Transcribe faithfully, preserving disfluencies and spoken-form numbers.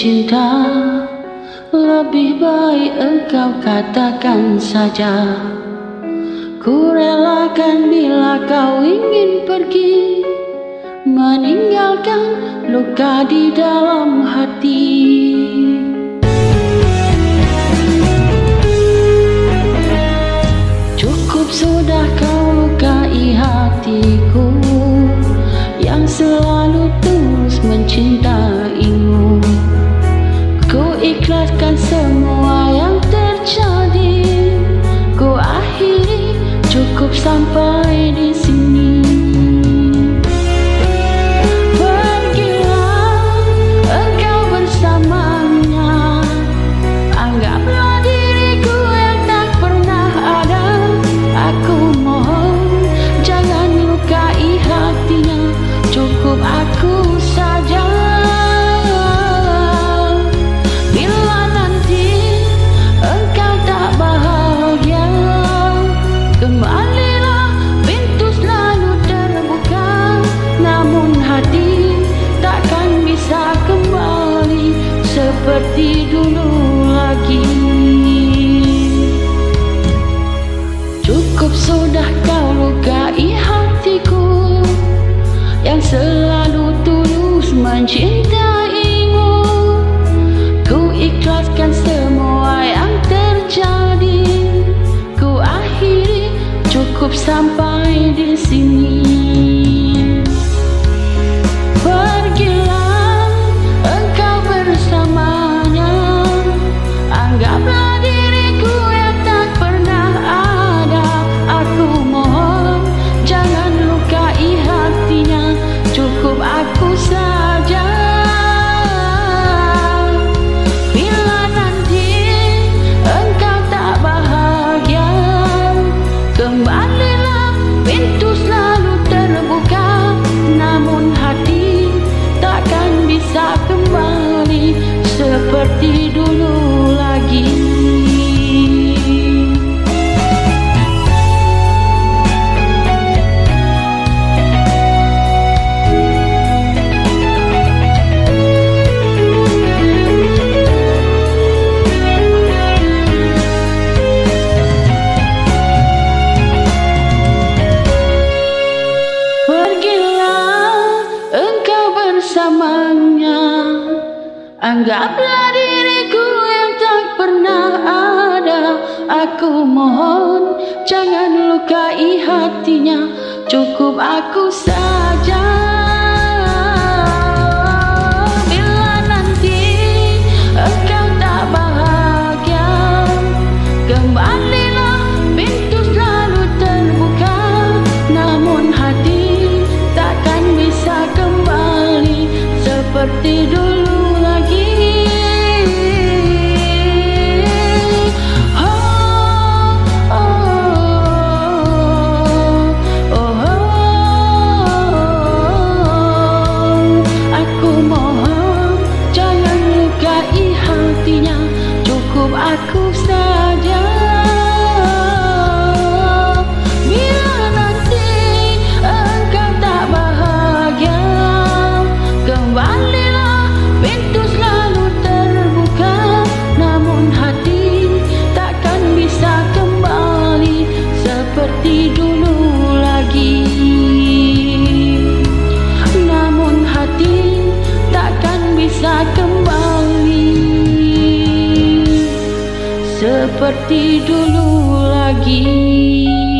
cinta, lebih baik engkau katakan saja. Ku relakan bila kau ingin pergi, meninggalkan luka di dalam hati. Cukup sudah kau lukai hatiku yang selalu tulus mencintaimu. Ku ikhlaskan semua yang terjadi, ku akhiri, cukup sampai di sini. Pergilah engkau bersamanya, anggaplah diriku yang tak pernah ada. Aku mohon jangan lukai hatinya, cukup aku saja. Bila nanti engkau tak bahagia, kembalilah, pintu selalu terbuka. Namun hati takkan bisa kembali seperti dulu lagi. Cukup sudah kau lukai hatiku yang selalu tulus mencintaimu. Ku ikhlaskan semua yang terjadi, ku akhiri, cukup sampai di sini. Pergilah engkau bersamanya, anggaplah diriku yang tak pernah ada. Aku mohon jangan lukai hatinya, cukup aku saja. Bila nanti engkau tak bahagia, kembalilah, pintu selalu terbuka. Namun hati takkan bisa kembali seperti dulu lagi. Bersamanya, anggaplah diriku yang tak pernah ada. Aku mohon jangan lukai hatinya, cukup aku saja. Bila nanti engkau tak bahagia, kembalilah, pintu selalu terbuka. Namun hati takkan bisa kembali seperti dulu lagi. Oh, oh, oh, oh. Aku mohon jangan lukai hatinya, cukup aku saja. Bila nanti engkau tak bahagia, kembalilah, pintu selalu terbuka. Namun hati takkan bisa kembali seperti dulu lagi. Namun hati takkan bisa kembali seperti dulu lagi.